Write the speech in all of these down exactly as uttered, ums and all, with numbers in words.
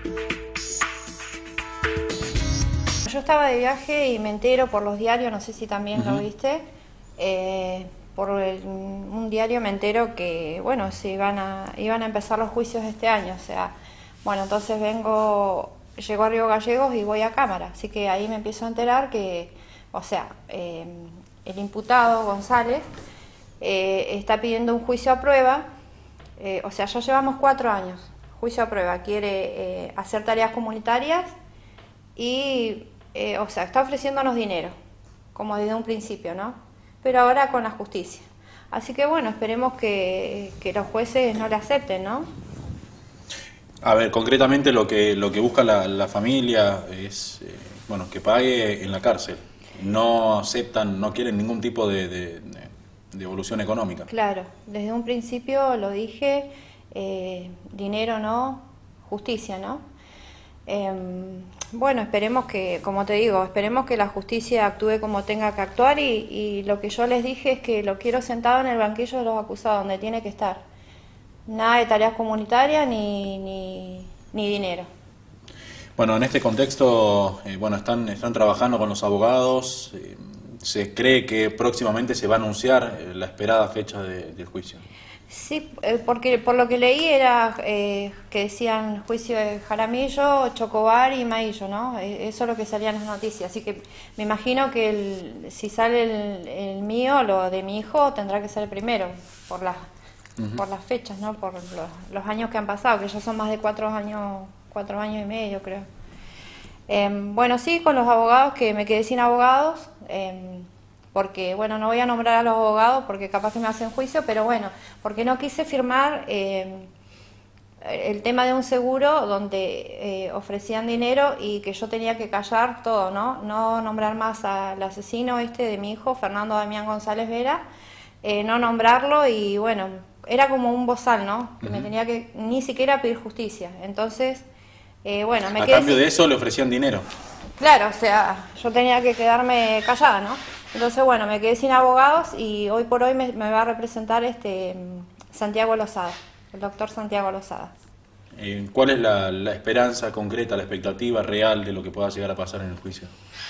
Yo estaba de viaje y me entero por los diarios, no sé si también uh-huh. lo viste, eh, por el, un diario me entero que, bueno, se iban a, iban a empezar los juicios este año, o sea, bueno, entonces vengo, llego a Río Gallegos y voy a Cámara, así que ahí me empiezo a enterar que, o sea, eh, el imputado González eh, está pidiendo un juicio a prueba, eh, o sea, ya llevamos cuatro años, juicio a prueba, quiere eh, hacer tareas comunitarias y... Eh, o sea, está ofreciéndonos dinero, como desde un principio, ¿no? Pero ahora con la justicia. Así que bueno, esperemos que, que los jueces no le acepten, ¿no? A ver, concretamente lo que lo que busca la, la familia es, eh, bueno, que pague en la cárcel. No aceptan, no quieren ningún tipo de, de, de evolución económica. Claro, desde un principio lo dije, eh, dinero no, justicia, ¿no? Eh, bueno, esperemos que, como te digo, esperemos que la justicia actúe como tenga que actuar y, y lo que yo les dije es que lo quiero sentado en el banquillo de los acusados, donde tiene que estar. Nada de tareas comunitarias ni, ni, ni dinero. Bueno, en este contexto, eh, bueno, están, están trabajando con los abogados, eh, se cree que próximamente se va a anunciar eh, la esperada fecha de, del juicio. Sí, porque por lo que leí era eh, que decían juicio de Jaramillo, Chocobar y Maillo, ¿no? Eso es lo que salía en las noticias, así que me imagino que el, si sale el, el mío, lo de mi hijo, tendrá que ser el primero, por las, uh-huh. por las fechas, ¿no? Por los, los años que han pasado, que ya son más de cuatro años, cuatro años y medio, creo. Eh, bueno, sí, con los abogados, que me quedé sin abogados, eh, porque, bueno, no voy a nombrar a los abogados porque capaz que me hacen juicio, pero bueno, porque no quise firmar eh, el tema de un seguro donde eh, ofrecían dinero y que yo tenía que callar todo, ¿no? No nombrar más al asesino este de mi hijo, Fernando Damián González Vera, eh, no nombrarlo y, bueno, era como un bozal, ¿no? Que uh-huh. me tenía que ni siquiera pedir justicia. Entonces, eh, bueno, me a quedé cambio sin... de eso le ofrecían dinero. Claro, o sea, yo tenía que quedarme callada, ¿no? Entonces, bueno, me quedé sin abogados y hoy por hoy me, me va a representar este Santiago Lozada, el doctor Santiago Lozada. Eh, ¿Cuál es la, la esperanza concreta, la expectativa real de lo que pueda llegar a pasar en el juicio?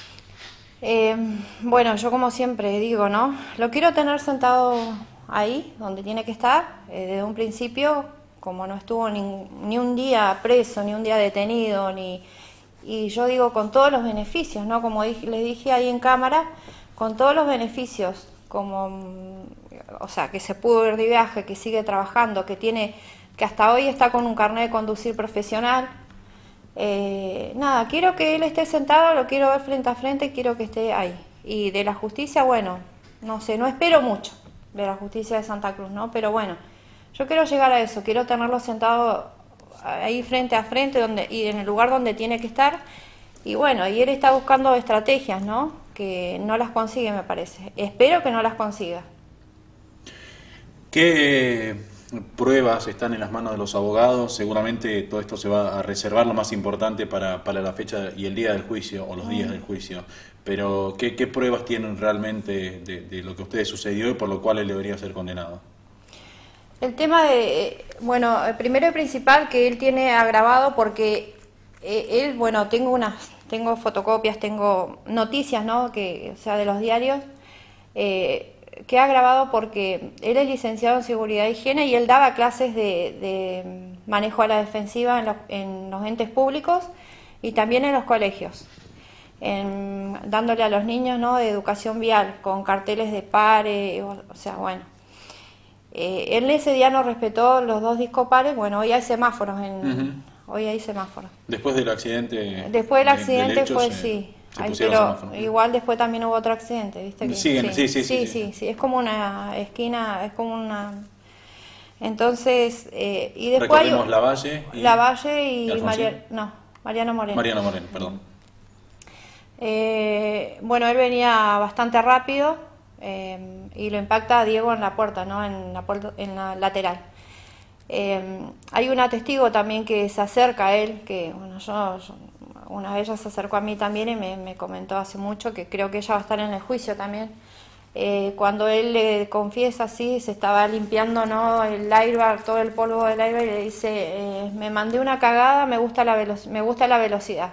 Eh, bueno, yo como siempre digo, ¿no? Lo quiero tener sentado ahí, donde tiene que estar, eh, desde un principio, como no estuvo ni, ni un día preso, ni un día detenido, ni... Y yo digo, con todos los beneficios, ¿no? Como dije, les dije ahí en cámara, con todos los beneficios, como, o sea, que se pudo ir de viaje, que sigue trabajando, que tiene, que hasta hoy está con un carnet de conducir profesional. Eh, nada, quiero que él esté sentado, lo quiero ver frente a frente, quiero que esté ahí. Y de la justicia, bueno, no sé, no espero mucho de la justicia de Santa Cruz, ¿no? Pero bueno, yo quiero llegar a eso, quiero tenerlo sentado ahí frente a frente donde, y en el lugar donde tiene que estar. Y bueno, y él está buscando estrategias, ¿no? Que no las consigue, me parece. Espero que no las consiga. ¿Qué pruebas están en las manos de los abogados? Seguramente todo esto se va a reservar lo más importante para, para la fecha y el día del juicio, o los mm. días del juicio. Pero, ¿qué, qué pruebas tienen realmente de, de lo que a ustedes sucedió y por lo cual él debería ser condenado? El tema de, bueno, primero y principal que él tiene agravado porque eh, él, bueno, tengo unas, tengo fotocopias, tengo noticias, ¿no? Que, o sea, de los diarios, eh, que ha agravado porque él es licenciado en Seguridad e Higiene y él daba clases de, de manejo a la defensiva en los, en los entes públicos y también en los colegios, en, dándole a los niños, ¿no? De educación vial, con carteles de pare, o, o sea, bueno. Eh, él ese día no respetó los dos discos pares, bueno, hoy hay semáforos, en, uh-huh. hoy hay semáforos. Después del accidente... Después del accidente de, del fue, se, sí, se Ay, pero igual después también hubo otro accidente, ¿viste? Que, sí, sí, sí, sí, sí, sí, sí, sí, sí, es como una esquina, es como una... Entonces, eh, y después recordemos hay... Lavalle y... Lavalle y, y María, no, Mariano Moreno. Mariano Moreno, perdón. Eh, bueno, él venía bastante rápido, Eh, y lo impacta a Diego en la puerta, ¿no? En la puerta, en la lateral. Eh, hay una testigo también que se acerca a él, que bueno, yo, yo una vez ella se acercó a mí también y me, me comentó hace mucho que creo que ella va a estar en el juicio también. Eh, cuando él le confiesa así, se estaba limpiando, ¿no?, el airbag, todo el polvo del airbag, y le dice, eh, me mandé una cagada, me gusta la, velo me gusta la velocidad.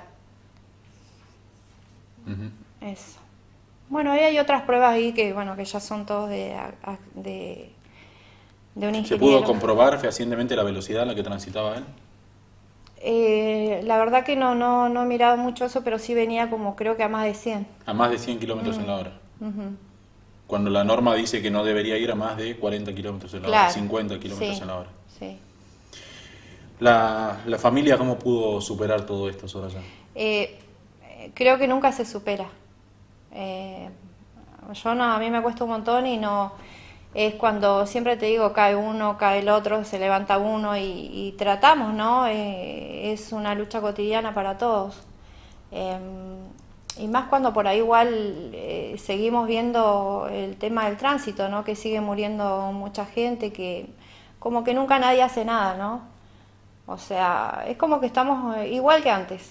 Uh-huh. Eso. Bueno, ahí hay otras pruebas ahí que, bueno, que ya son todos de, de, de un ingeniero. ¿Se pudo comprobar fehacientemente la velocidad a la que transitaba él? Eh, la verdad que no, no, no he mirado mucho eso, pero sí venía como creo que a más de cien. A más de cien kilómetros uh-huh. en la hora. Uh-huh. Cuando la norma dice que no debería ir a más de cuarenta kilómetros en la claro. hora, cincuenta kilómetros sí. en la hora. Sí. La, ¿La familia cómo pudo superar todo esto, Soraya? Eh, creo que nunca se supera. Eh, yo no, a mí me cuesta un montón y no... Es cuando siempre te digo, cae uno, cae el otro, se levanta uno y, y tratamos, ¿no? Eh, es una lucha cotidiana para todos. Eh, y más cuando por ahí igual eh, seguimos viendo el tema del tránsito, ¿no? Que sigue muriendo mucha gente, que como que nunca nadie hace nada, ¿no? O sea, es como que estamos igual que antes.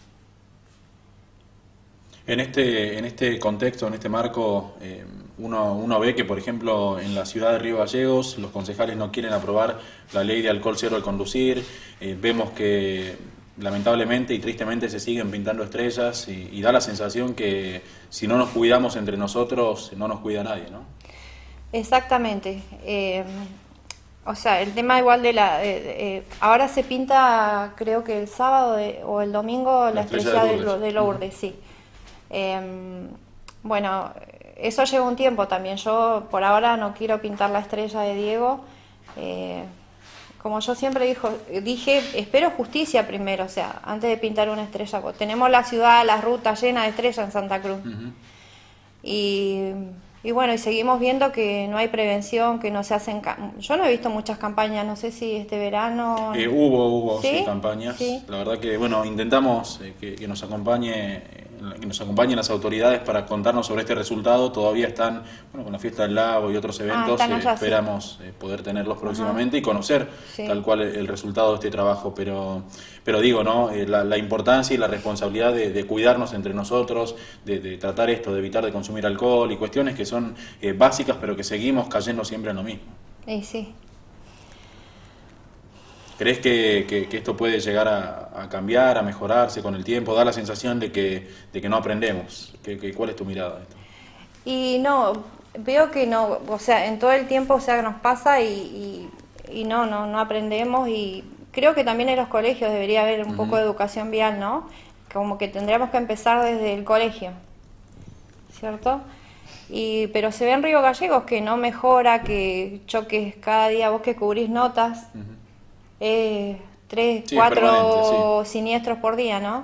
En este, en este contexto, en este marco, eh, uno, uno ve que, por ejemplo, en la ciudad de Río Gallegos, los concejales no quieren aprobar la ley de alcohol cero al conducir. Eh, vemos que, lamentablemente y tristemente, se siguen pintando estrellas y, y da la sensación que si no nos cuidamos entre nosotros, no nos cuida nadie, ¿no? Exactamente. Eh, o sea, el tema igual de la... Eh, eh, ahora se pinta, creo que el sábado de, o el domingo, la, la estrella, estrella de Lourdes, de Lourdes, sí. Eh, bueno, eso lleva un tiempo también. Yo por ahora no quiero pintar la estrella de Diego. Eh, como yo siempre dijo, dije, espero justicia primero, o sea, antes de pintar una estrella. Tenemos la ciudad, las rutas llenas de estrellas en Santa Cruz. Uh-huh. Y, y bueno, y seguimos viendo que no hay prevención, que no se hacen... Yo no he visto muchas campañas, no sé si este verano... Eh, hubo, hubo, ¿Sí? sí, campañas. ¿Sí? La verdad que, bueno, intentamos eh, que, que nos acompañe... que nos acompañen las autoridades para contarnos sobre este resultado. Todavía están, bueno, con la fiesta del lago y otros eventos, ah, allá, eh, esperamos sí. eh, poder tenerlos próximamente. Ajá. Y conocer sí. tal cual el, el resultado de este trabajo, pero pero digo, ¿no? Eh, la, la importancia y la responsabilidad de, de cuidarnos entre nosotros, de, de tratar esto, de evitar de consumir alcohol y cuestiones que son eh, básicas, pero que seguimos cayendo siempre en lo mismo. Sí, sí. ¿Crees que, que, que esto puede llegar a, a cambiar, a mejorarse con el tiempo? Da la sensación de que, de que no aprendemos. ¿Qué, qué, ¿Cuál es tu mirada de esto? Y no, veo que no, o sea, en todo el tiempo, o sea, nos pasa y, y, y no, no, no aprendemos, y creo que también en los colegios debería haber un uh-huh. poco de educación vial, ¿no? Como que tendríamos que empezar desde el colegio, ¿cierto? Y, pero se ve en Río Gallegos que no mejora, que choques cada día, vos que cubrís notas. Uh-huh. Eh, tres, sí, cuatro sí. siniestros por día, ¿no?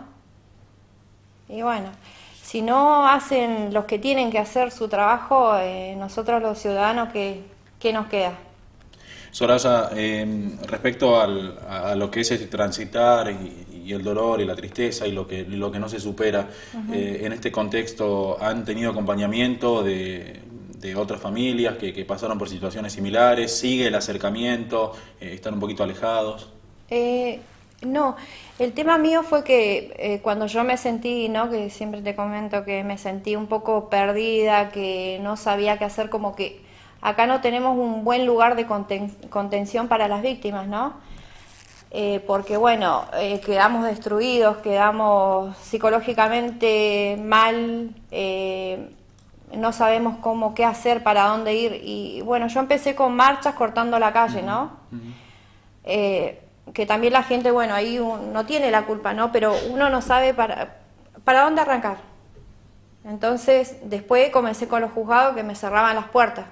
Y bueno, si no hacen los que tienen que hacer su trabajo, eh, nosotros los ciudadanos, ¿qué, qué nos queda? Soraya, eh, respecto al, a, a lo que es el transitar y, y el dolor y la tristeza y lo que, lo que no se supera, uh-huh. eh, en este contexto, ¿han tenido acompañamiento de... de otras familias que, que pasaron por situaciones similares? ¿Sigue el acercamiento? Eh, ¿Están un poquito alejados? Eh, no, el tema mío fue que eh, cuando yo me sentí, ¿no? Que siempre te comento que me sentí un poco perdida, que no sabía qué hacer, como que acá no tenemos un buen lugar de conten contención para las víctimas, ¿no? Eh, porque bueno, eh, quedamos destruidos, quedamos psicológicamente mal, eh, no sabemos cómo, qué hacer, para dónde ir, y bueno, yo empecé con marchas cortando la calle, ¿no? Uh-huh. eh, que también la gente, bueno, ahí un, no tiene la culpa, ¿no? Pero uno no sabe para, para dónde arrancar. Entonces, después comencé con los juzgados que me cerraban las puertas.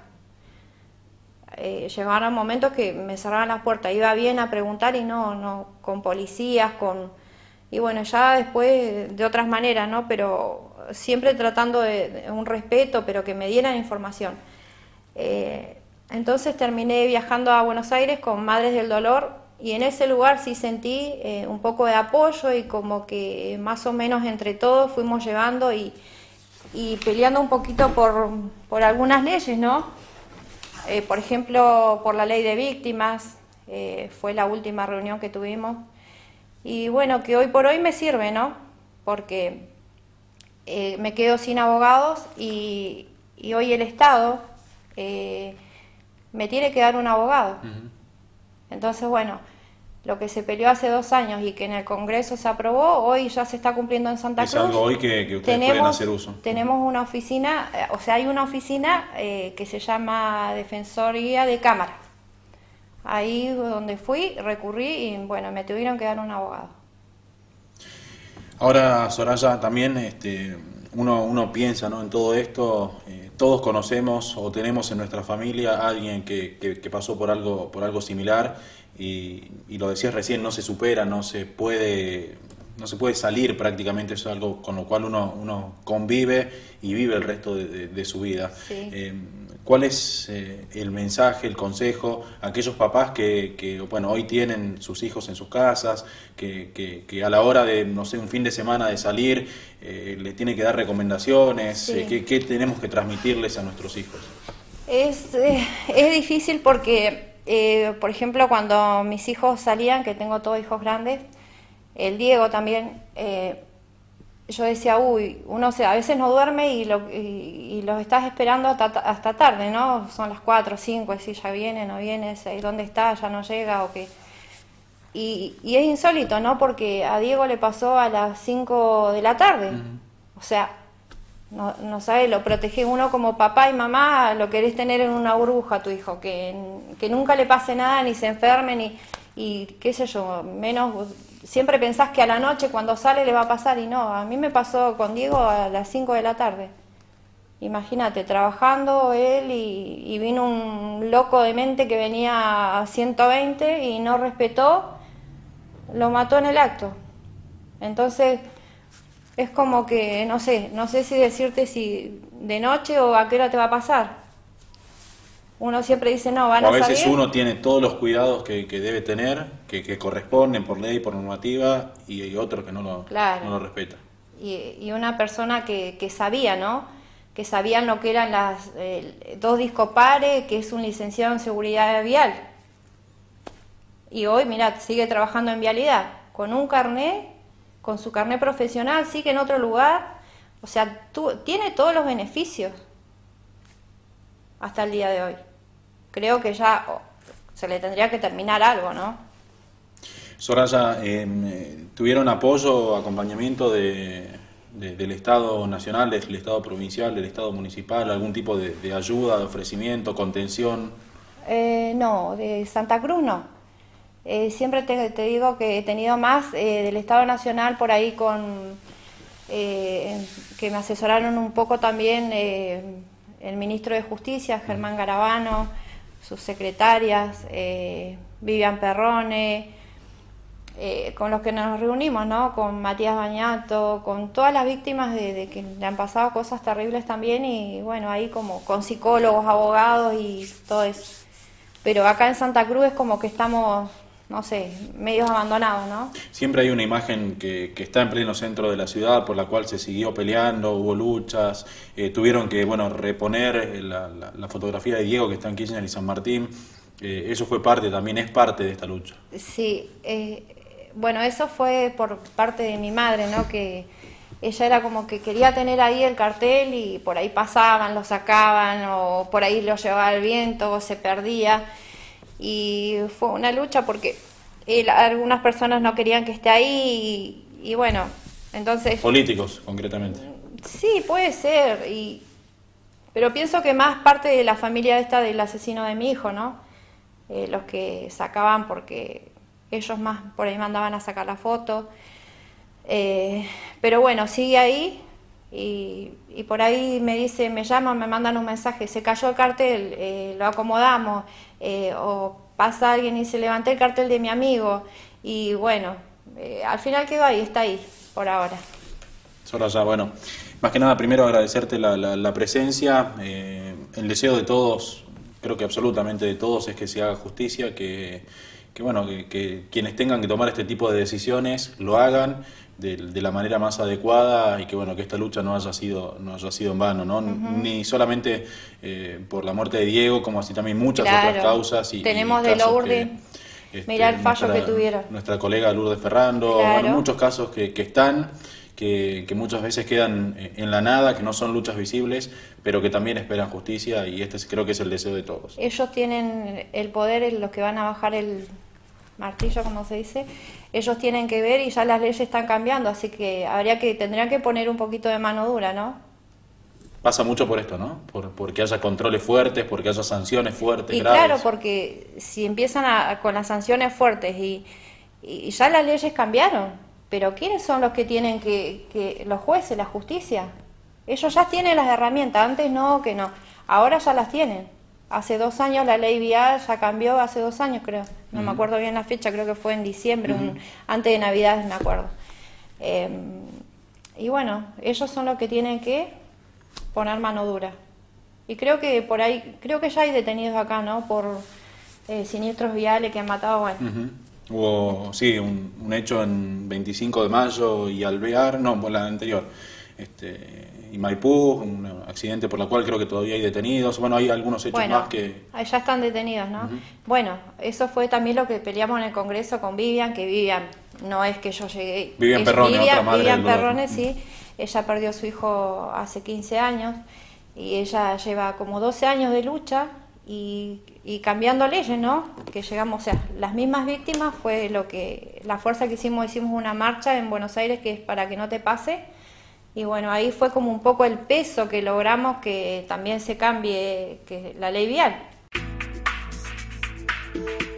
Eh, llegaron momentos que me cerraban las puertas, iba bien a preguntar y no, no, con policías, con... Y bueno, ya después de otras maneras, ¿no? Pero siempre tratando de, de un respeto, pero que me dieran información. Eh, entonces terminé viajando a Buenos Aires con Madres del Dolor, y en ese lugar sí sentí eh, un poco de apoyo, y como que más o menos entre todos fuimos llevando y, y peleando un poquito por, por algunas leyes, ¿no? Eh, por ejemplo, por la ley de víctimas, eh, fue la última reunión que tuvimos. Y bueno, que hoy por hoy me sirve, ¿no? Porque eh, me quedo sin abogados y, y hoy el Estado eh, me tiene que dar un abogado. Uh-huh. Entonces, bueno, lo que se peleó hace dos años y que en el Congreso se aprobó, hoy ya se está cumpliendo en Santa Cruz. Es algo hoy que, que ustedes tenemos, pueden hacer uso. Tenemos una oficina, o sea, hay una oficina eh, que se llama Defensoría de Cámara. Ahí donde fui, recurrí y bueno, me tuvieron que dar un abogado. Ahora, Soraya, también este, uno, uno piensa, ¿no?, en todo esto, eh, todos conocemos o tenemos en nuestra familia a alguien que, que, que pasó por algo, por algo similar y, y lo decías recién, no se supera, no se puede, no se puede salir prácticamente, eso es algo con lo cual uno, uno convive y vive el resto de, de, de su vida. Sí. Eh, ¿Cuál es eh, el mensaje, el consejo a aquellos papás que, que bueno, hoy tienen sus hijos en sus casas, que, que, que a la hora de, no sé, un fin de semana de salir, eh, les tiene que dar recomendaciones? Sí. Eh, ¿qué, ¿Qué tenemos que transmitirles a nuestros hijos? Es, eh, es difícil porque, eh, por ejemplo, cuando mis hijos salían, que tengo todos hijos grandes, el Diego también... Eh, yo decía, uy, uno se, a veces no duerme y, lo, y, y los estás esperando hasta, hasta tarde, ¿no? Son las cuatro, cinco, y si ya viene, no viene, ¿dónde está? Ya no llega o qué. Y, y es insólito, ¿no? Porque a Diego le pasó a las cinco de la tarde. Uh-huh. O sea, no, no sabe, lo protege uno como papá y mamá, lo querés tener en una burbuja a tu hijo, que, que nunca le pase nada, ni se enferme, ni, y qué sé yo, menos... Siempre pensás que a la noche cuando sale le va a pasar y no, a mí me pasó con Diego a las cinco de la tarde. Imagínate, trabajando él y, y vino un loco de mente que venía a ciento veinte y no respetó, lo mató en el acto. Entonces es como que, no sé, no sé si decirte si de noche o a qué hora te va a pasar. Uno siempre dice, no, van a salir. A veces uno tiene todos los cuidados que, que debe tener, que, que corresponden por ley, por normativa, y hay otro que no lo, claro. no lo respeta. Y, y una persona que, que sabía, ¿no? Que sabían lo que eran las eh, dos discopares, que es un licenciado en seguridad vial. Y hoy, mirá, sigue trabajando en vialidad, con un carnet, con su carnet profesional, sigue en otro lugar. O sea, tú, tiene todos los beneficios. Hasta el día de hoy. Creo que ya oh, se le tendría que terminar algo, ¿no? Soraya, eh, ¿tuvieron apoyo, acompañamiento de, de, del Estado Nacional, del Estado Provincial, del Estado Municipal, algún tipo de, de ayuda, de ofrecimiento, contención? Eh, no, de Santa Cruz no. Eh, siempre te, te digo que he tenido más eh, del Estado Nacional por ahí con... Eh, que me asesoraron un poco también... Eh, el ministro de Justicia, Germán Garabano, sus secretarias, eh, Vivian Perrone, eh, con los que nos reunimos, ¿no? Con Matías Bañato, con todas las víctimas de, de que le han pasado cosas terribles también, y bueno, ahí como con psicólogos, abogados y todo eso. Pero acá en Santa Cruz es como que estamos, no sé, medios abandonados, ¿no? Siempre hay una imagen que, que está en pleno centro de la ciudad, por la cual se siguió peleando, hubo luchas, eh, tuvieron que, bueno, reponer la, la, la fotografía de Diego que está en Kirchner y San Martín. Eh, eso fue parte, también es parte de esta lucha. Sí, eh, bueno, eso fue por parte de mi madre, ¿no? Que ella era como que quería tener ahí el cartel y por ahí pasaban, lo sacaban, o por ahí lo llevaba el viento, o se perdía. Y fue una lucha porque él, algunas personas no querían que esté ahí y, y bueno, entonces... Políticos, concretamente. Sí, puede ser, y, pero pienso que más parte de la familia esta del asesino de mi hijo, ¿no? Eh, los que sacaban porque ellos más por ahí mandaban a sacar la foto. Eh, pero bueno, sigue ahí y, y por ahí me dicen, me llaman, me mandan un mensaje, se cayó el cartel, eh, lo acomodamos, eh, o pasa alguien y se levanté el cartel de mi amigo, y bueno, eh, al final quedó ahí, está ahí, por ahora. Soraya, bueno, más que nada primero agradecerte la, la, la presencia, eh, el deseo de todos, creo que absolutamente de todos, es que se haga justicia, que, que bueno, que, que quienes tengan que tomar este tipo de decisiones lo hagan de, de la manera más adecuada, y que bueno, que esta lucha no haya sido no haya sido en vano, ¿no? Uh-huh. Ni solamente eh, por la muerte de Diego, como así también muchas claro. otras causas. Y, tenemos y de Lourdes, este, mirá el fallo nuestra, que tuvieron. Nuestra colega Lourdes Ferrando, claro. bueno, muchos casos que, que están, que, que muchas veces quedan en la nada, que no son luchas visibles, pero que también esperan justicia, y este creo que es el deseo de todos. Ellos tienen el poder, los que van a bajar el martillo, como se dice, ellos tienen que ver y ya las leyes están cambiando, así que habría que tendrían que poner un poquito de mano dura, ¿no? Pasa mucho por esto, ¿no? Por, porque haya controles fuertes, porque haya sanciones fuertes, y graves. Claro, porque si empiezan a, con las sanciones fuertes y, y ya las leyes cambiaron, pero ¿quiénes son los que tienen que, que, los jueces, la justicia? Ellos ya tienen las herramientas, antes no, que no, ahora ya las tienen. Hace dos años la ley vial ya cambió, hace dos años creo, no uh-huh. me acuerdo bien la fecha, creo que fue en diciembre, uh-huh. un, antes de Navidad me acuerdo. Eh, y bueno, ellos son los que tienen que poner mano dura. Y creo que por ahí, creo que ya hay detenidos acá, ¿no? Por eh, siniestros viales que han matado, bueno. Uh-huh. Hubo, sí, un, un hecho en veinticinco de mayo y Alvear, no, por la anterior, este, y Maipú, un accidente por la cual creo que todavía hay detenidos. Bueno, hay algunos hechos bueno, más que... ya están detenidos, ¿no? Uh-huh. Bueno, eso fue también lo que peleamos en el Congreso con Vivian, que Vivian, no es que yo llegué... Vivian Perrone, Vivian, otra madre Vivian del Perrone, dolor. sí, ella perdió a su hijo hace quince años, y ella lleva como doce años de lucha, y, y cambiando leyes, ¿no? Que llegamos, o sea, las mismas víctimas fue lo que, la fuerza que hicimos, hicimos una marcha en Buenos Aires que es para que no te pase, y bueno, ahí fue como un poco el peso que logramos que también se cambie que la ley vial.